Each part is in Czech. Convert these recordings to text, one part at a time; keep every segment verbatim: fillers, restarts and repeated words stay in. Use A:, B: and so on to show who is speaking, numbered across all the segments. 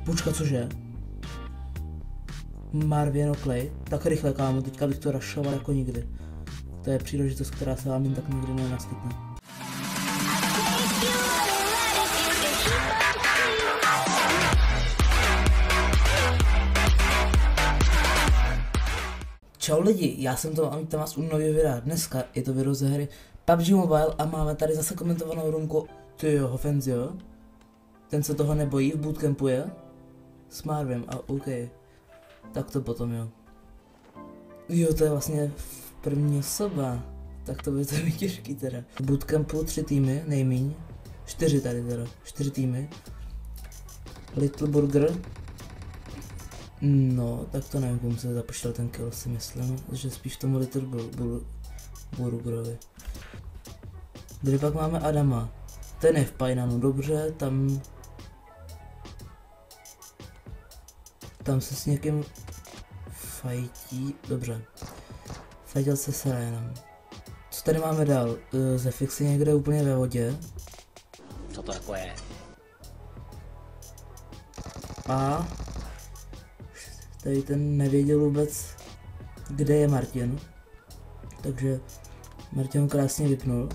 A: Počka, cože? Marvin Oakley. Tak rychle, kámo, teďka bych to rašoval jako nikdy. To je příležitost, která se vám jen tak nikdy nenaskytne. Čau lidi, já jsem to mám tam vás u nového videa. Dneska je to video ze hry P U B G Mobile a máme tady zase komentovanou rumku. Tyjo, Hofenzio. Ten se toho nebojí, v bootcampu je. S Marvem, a OK. Tak to potom jo. Jo, to je vlastně první osoba. Tak to bude to mi těžký teda. V bootcampu tři týmy, nejmíň. Čtyři tady teda, čtyři týmy. Little Burger. No, tak to nevím, komu se započítal ten kill, si myslím, že spíš tomu Little Burgerovi. Kde pak máme Adama. Ten je v Painanu, dobře, tam... Tam se s někým fajtí, dobře. Fajtil se s Ryanem. Co tady máme dál? Zefix je někde úplně ve vodě.
B: Co to jako je?
A: A... Tady ten nevěděl vůbec, kde je Martin. Takže Martin ho krásně vypnul.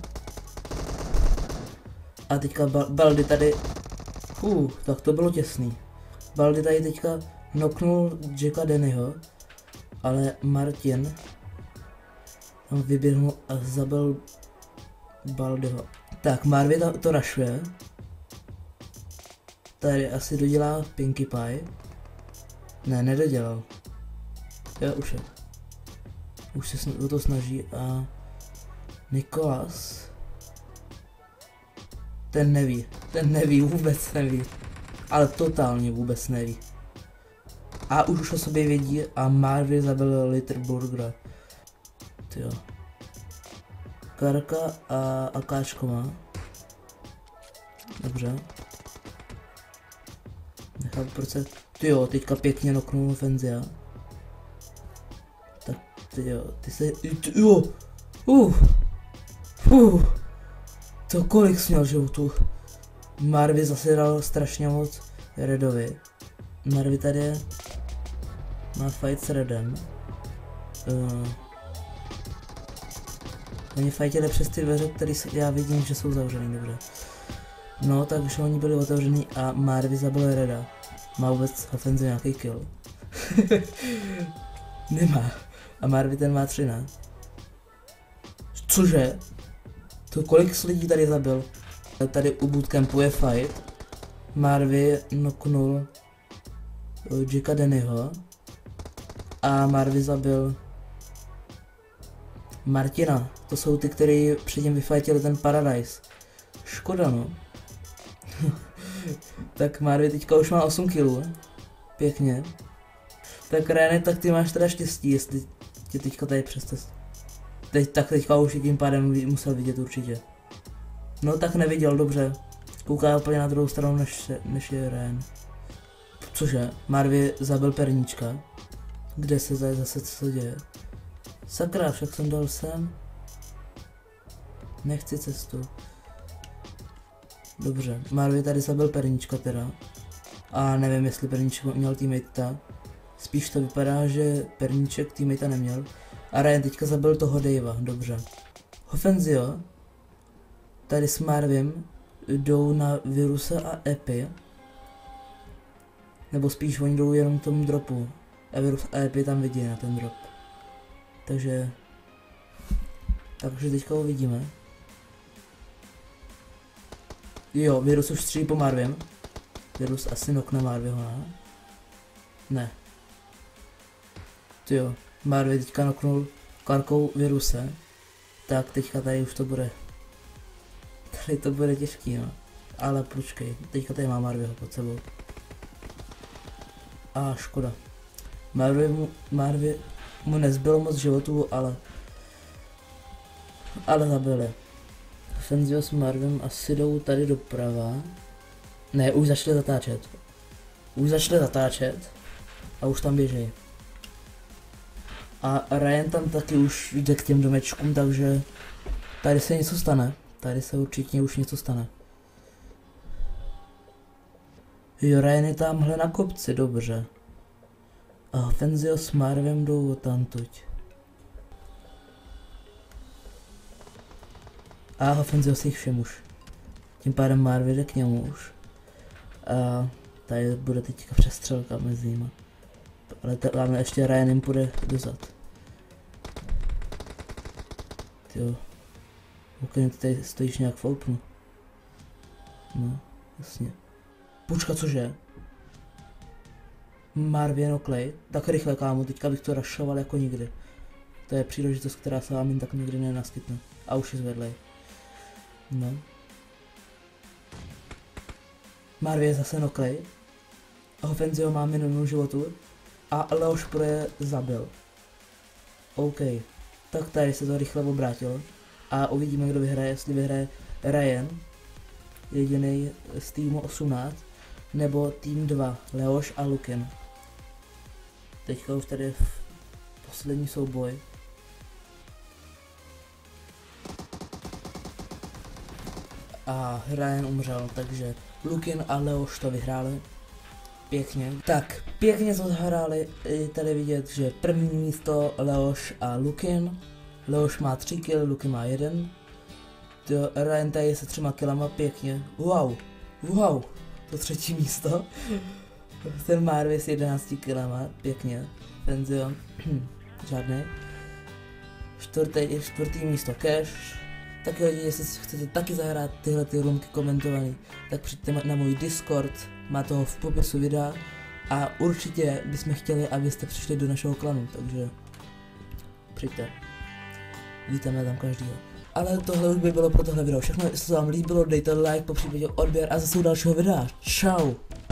A: A teďka Baldi tady... Uh, tak to bylo těsný. Baldi tady teďka knocknul Jacka Dennyho, ale Martin tam vyběhnul a zabil Baldiho. Tak, Marvin to, to rašuje. Tady asi dodělá Pinkie Pie. Ne, nedodělal. Jo, už je. Už se o to snaží a... Nikolas... Ten neví. Ten neví, vůbec neví. Ale totálně vůbec neví. A už už o sobě vědí a Marvin zabil Little Burgera. Tyjo. Karka a Akáčko má. Dobře. Nechápu proč se... Tyjo, teďka pěkně knocknul Fenzia. Tak tyjo, ty se... Tyjo! Uh! Uh! To kolik směl životů? Marvin zase dal strašně moc Redovi. Marvin tady je... Má fight s Redem. Uh. Oni fightili přes ty dveře, které já vidím, že jsou zavřený, dobře. No, takže oni byli otevřený a Marvin zabil Reda. Má vůbec Hofenzio nějaký kill? Nemá. A Marvin ten má tři, ne? Cože? To kolik lidí tady zabil? Tady u bootcampu je fight. Marvin knocknul Jacka Dennyho. A Marvin zabil Martina. To jsou ty, kteří předtím vyfightili ten Paradise. Škoda, no. Tak Marvin teďka už má osm killů. Pěkně. Tak Ryane, tak ty máš teda štěstí, jestli tě teďka tady přes Teď, tak teďka už tím pádem musel vidět určitě. No tak neviděl, dobře. Kouká úplně na druhou stranu než, než je Ryan. Cože? Marvin zabil perníčka. Kde se zase, zase co se děje? Sakra, však jsem dal sem. Nechci cestu. Dobře, Marvin tady zabil perníčka teda. A nevím, jestli perníček měl teammatea. Spíš to vypadá, že perníček teammatea neměl. A Ryan teďka zabil toho Davea, dobře. Hofenzio tady s Marvim jdou na Viruse a Epi. Nebo spíš oni jdou jenom k tomu dropu. A Virus a Epi tam vidí na ten drop. Takže... Takže teďka ho vidíme. Jo, Virus už střílí po Marvim. Virus asi knockne Marviho, ne? Ne. Tyjo, Marvin teďka knocknul Karkou Viruse. Tak teďka tady už to bude. Tady to bude těžký, no. Ale počkej, teďka tady má Marviho pod sebou. A škoda. Marvin mu, Marvin mu nezbylo moc životů, ale... Ale zabili. Fenzio s Marvem asi jdou tady doprava. Ne, už začali zatáčet. Už začali zatáčet. A už tam běží. A Ryan tam taky už jde k těm domečkům, takže... Tady se něco stane. Tady se určitě už něco stane. Jo, Ryan je tamhle na kopci, dobře. A Fenzio s Marvem jdou odtamtuť. A Fenzio si jich všem už. Tím pádem Marv jde k němu už. A tady bude teďka přestřelka mezi nimi. Ale tamhle ještě Ryan jim půjde dozad. Tyjo. Luken, ty tady stojíš nějak v opnu. No, jasně. Počkat, cože? Marvin Oakley, tak rychle kámo, teďka bych to rašoval jako nikdy. To je příležitost, která se vám jen tak nikdy nenaskytne. A už je zvedlej. No. Marvin je zase Oakley. Fenzio má minimum životu. A Leoš Pro je zabil. OK. Tak tady se to rychle obrátilo. A uvidíme, kdo vyhraje, jestli vyhraje Ryan, jediný z týmu osmnáct, nebo tým dva, Leoš a Luken. Teďka už tady je poslední souboj. A Ryan umřel, takže Luken a Leoš to vyhráli. Pěkně. Tak, pěkně to zahráli, je tady vidět, že první místo Leoš a Luken. Leoš má tři kill, Luken má jeden. To Ryan tady je se třema killama, pěkně. Wow, wow, to třetí místo. Ten Marvin s jedenácti killama, pěkně. Fenzio, žádný. Čtvrtý, čtvrtý místo Cash. Tak lidi, jestli chcete taky zahrát tyhle ty runky komentovaný, tak přijďte na můj Discord, má toho v popisu videa. A určitě bychom chtěli, abyste přišli do našeho klanu, takže přijďte. Vítáme tam každýho. Ale tohle už by bylo pro tohle video všechno, jestli se vám líbilo, dejte like, popřípadě odběr a zase u dalšího videa. Čau!